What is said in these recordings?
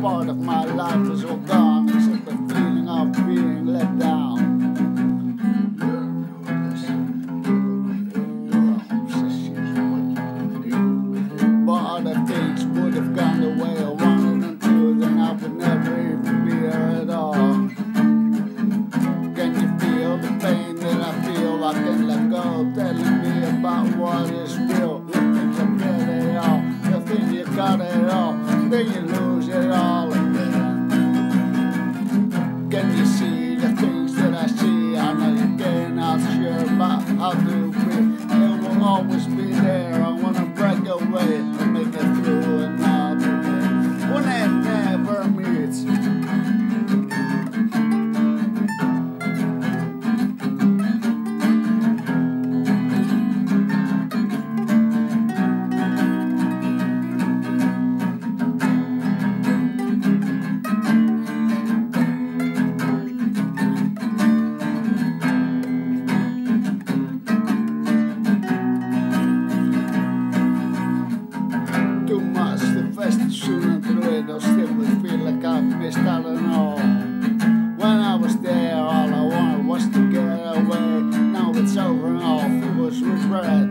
part of my life is all gone, except the feeling of being let down. But other things would have gone the way I wanted them to, then I would never even be here at all. Can you feel the pain that I feel? I can let go, telling me about what is real. You think you get it all, you think you got it all, then you lose it all again. Can you see the things that I see? I know you cannot sure about how to breathe. It will always be there. I wanna break away and make it through another day when it never meets. Too much to fast sooner through it, I still would feel like I've missed out on all. When I was there, all I wanted was to get away. Now it's over and all filled with regret.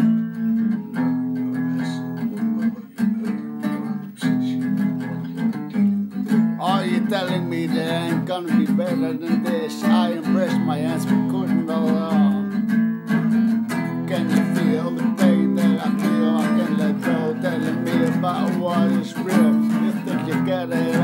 Are you telling me that I ain't gonna be better than this? I embraced my hands but couldn't hold on. Can you feel the pain that I feel? I can let go, telling me about what is real. You think you get it